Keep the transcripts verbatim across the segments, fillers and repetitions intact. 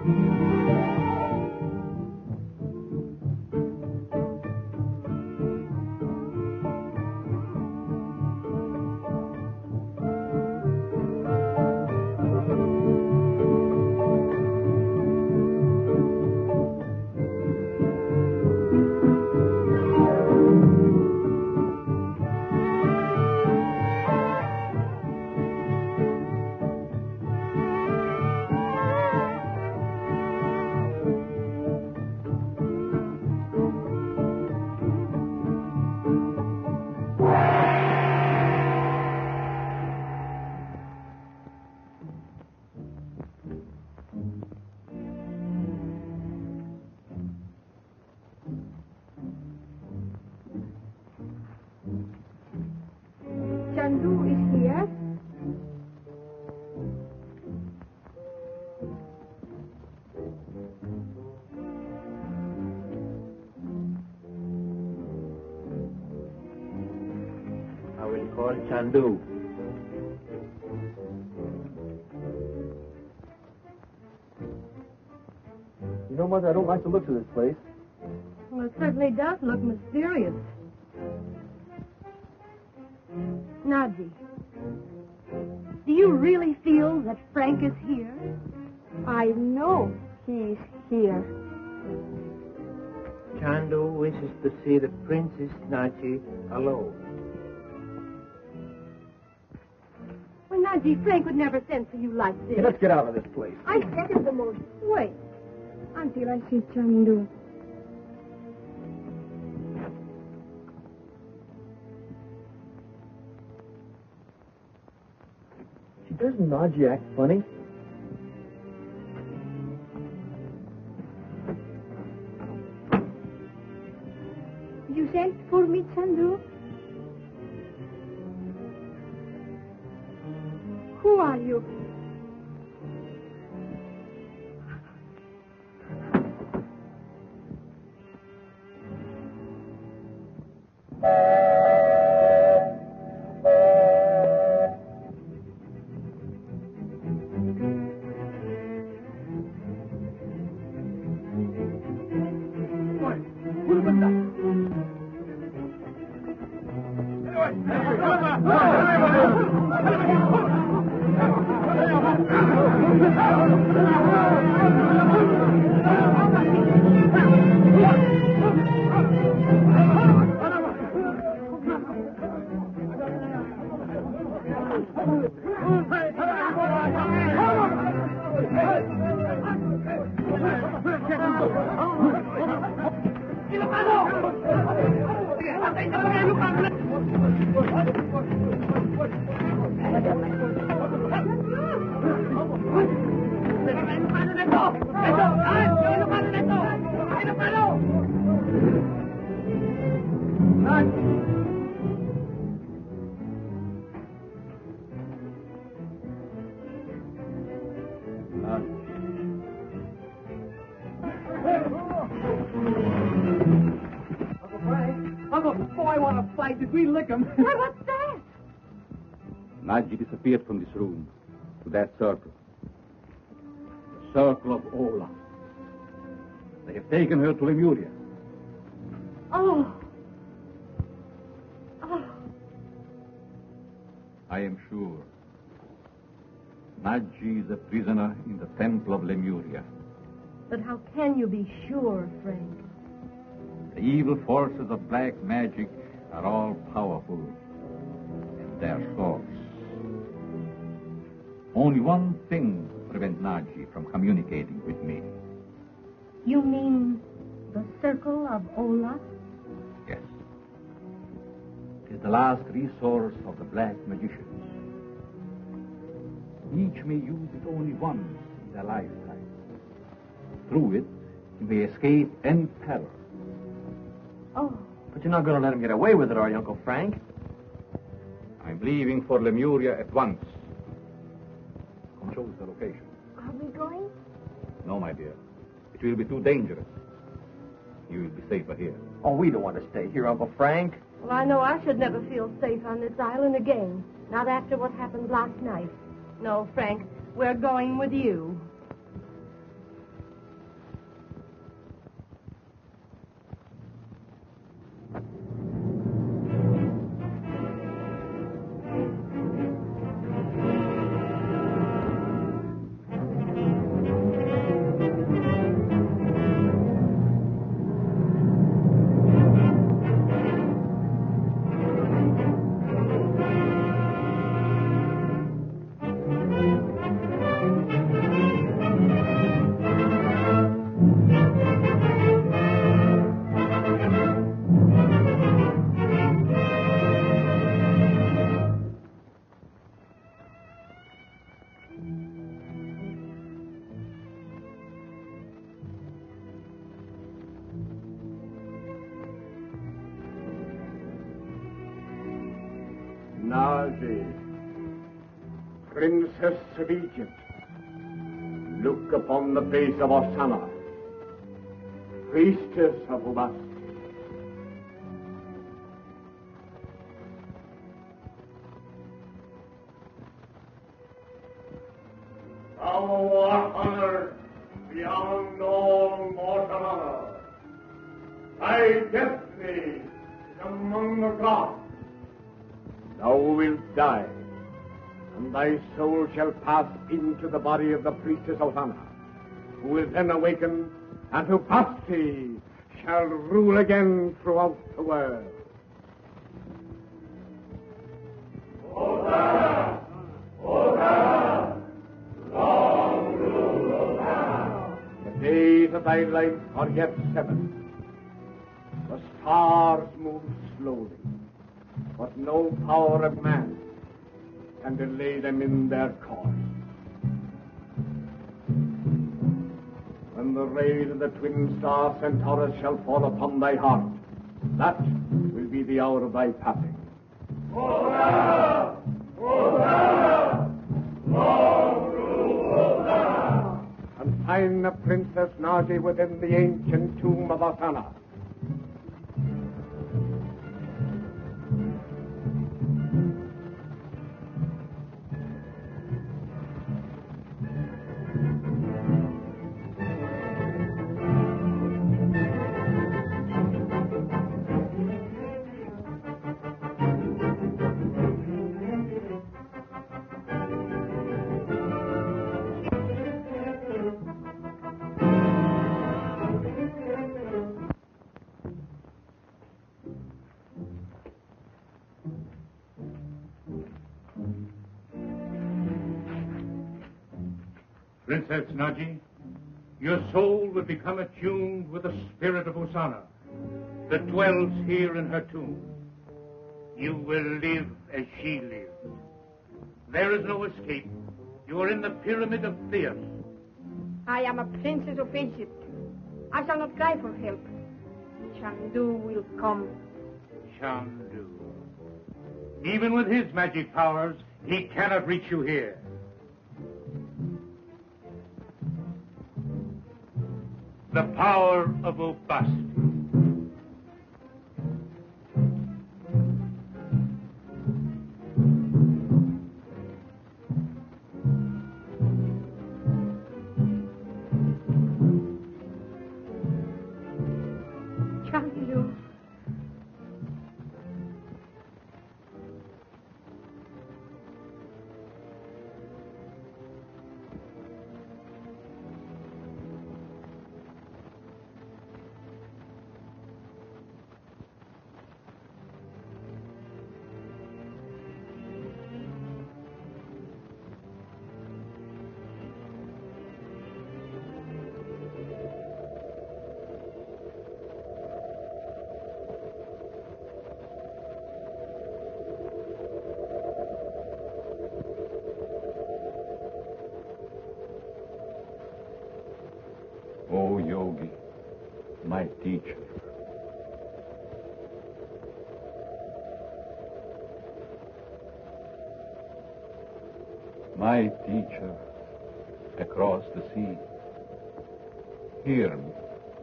Chandu is here. I will call Chandu. You know, Mother, I don't like the looks of this place. Well, it certainly does look mysterious. Naji, do you really feel that Frank is here? I know he's here. Chandu wishes to see the Princess Naji alone. Well, Naji, Frank would never send for you like this. Hey, let's get out of this place. I said it the most. Wait. Until I see Chandu. Doesn't Naji act funny? You sent for me, Chandu? Who are you? Why, what's that? Naji disappeared from this room to that circle. The circle of Ola. They have taken her to Lemuria. Oh. Oh. I am sure. Naji is a prisoner in the temple of Lemuria. But how can you be sure, Frank? The evil forces of black magic are all powerful in their source. Only one thing prevents Naji from communicating with me. You mean the circle of Ola? Yes. It is the last resource of the black magicians. Each may use it only once in their lifetime. Through it, he may escape any peril. Oh. But you're not going to let him get away with it, are you, Uncle Frank? I'm leaving for Lemuria at once. Choose the location. Are we going? No, my dear. It will be too dangerous. You will be safer here. Oh, we don't want to stay here, Uncle Frank. Well, I know I should never feel safe on this island again. Not after what happened last night. No, Frank, we're going with you. Naji, Princess of Egypt, look upon the face of Osana, priestess of Ubas. Thou art honored beyond all mortal honor. Thy destiny is among the gods. Thou wilt die, and thy soul shall pass into the body of the priestess Osana, who will then awaken, and Ubasti shall rule again throughout the world. Osana! Osana! Long rule Osana! The days of thy life are yet seven. The stars move slowly, but no power of man can delay them in their course. When the rays of the twin star Centaurus shall fall upon thy heart, that will be the hour of thy passing. Hosanna! Hosanna! Long rule Hosanna! And find the Princess Naji within the ancient tomb of Osana. Princess Naji, your soul will become attuned with the spirit of Osana that dwells here in her tomb. You will live as she lived. There is no escape. You are in the pyramid of Theos. I am a princess of Egypt. I shall not cry for help. Chandu will come. Chandu. Even with his magic powers, he cannot reach you here. The power of Ubasti. Chandu. O Yogi, my teacher. My teacher across the sea, hear me.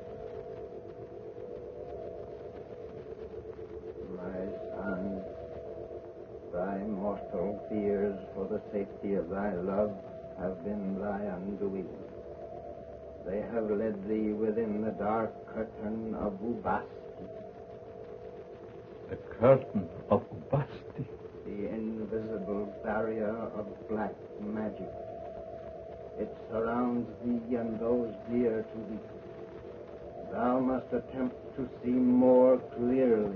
My son, thy mortal fears for the safety of thy love have been thy undoing. They have led thee within the dark curtain of Ubasti. The curtain of Ubasti. The invisible barrier of black magic. It surrounds thee and those dear to thee. Thou must attempt to see more clearly.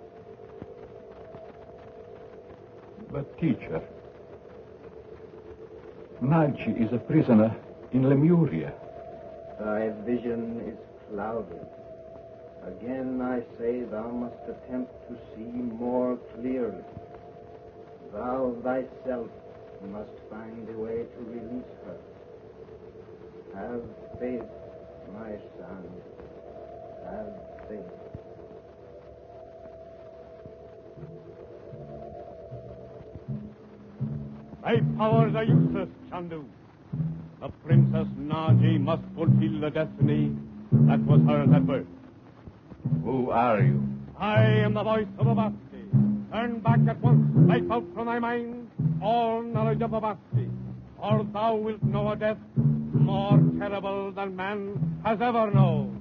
But teacher, Naji is a prisoner in Lemuria. Thy vision is clouded. Again I say thou must attempt to see more clearly. Thou thyself must find a way to release her. Have faith, my son. Have faith. Thy powers are useless, Chandu. The Princess Naji must fulfill the destiny that was hers at birth. Who are you? I am the voice of Avasti. Turn back at once, wipe out from thy mind all knowledge of Avasti, or thou wilt know a death more terrible than man has ever known.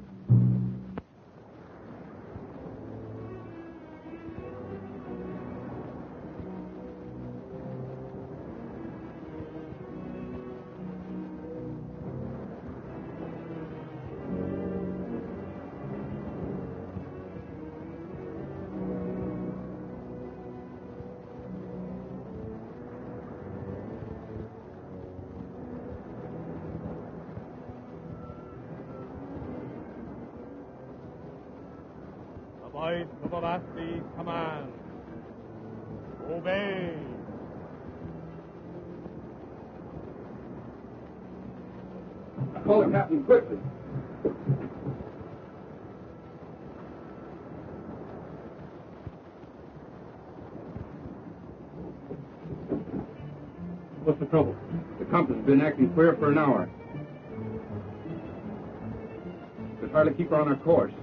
Voice of Avasti's command. Obey. Call the captain quickly. What's the trouble? The compass has been acting queer for an hour. We could hardly keep her on our course.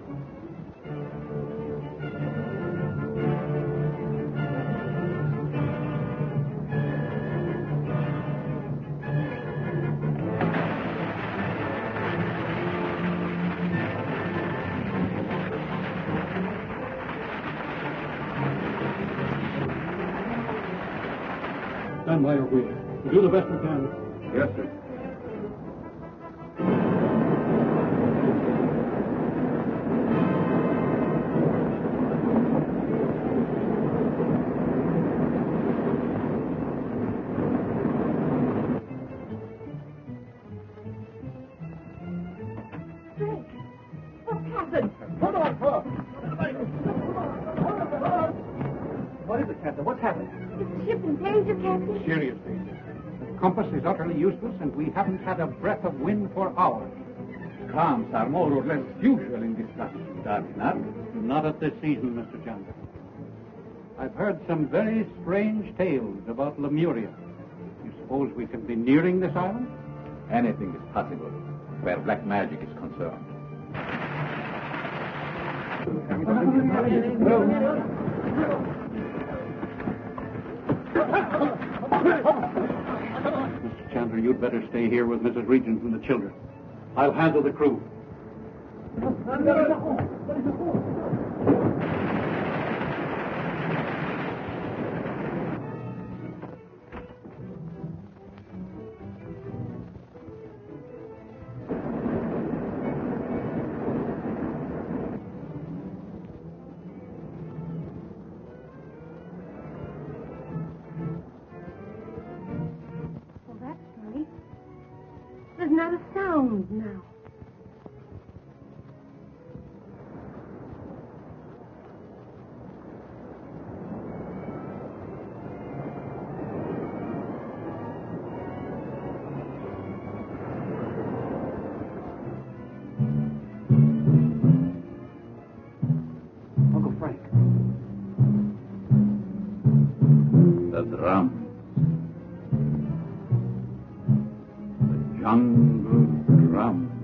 Stand by your wheel. We'll do the best we can. Yes, sir. Frank, what's happened? Hold on, Paul. What is it, Captain? What's happened? Is the ship in danger, Captain? Seriously. The compass is utterly useless, and we haven't had a breath of wind for hours. Calms are more or less usual in this country, are they not? Not at this season, Mister Chandu. I've heard some very strange tales about Lemuria. You suppose we can be nearing this island? Anything is possible where black magic is concerned. Mister Chandler, you'd better stay here with Missus Regent and the children. I'll handle the crew. Well, that's funny. There's not a sound now. Uncle Frank. The drum. The jungle drum.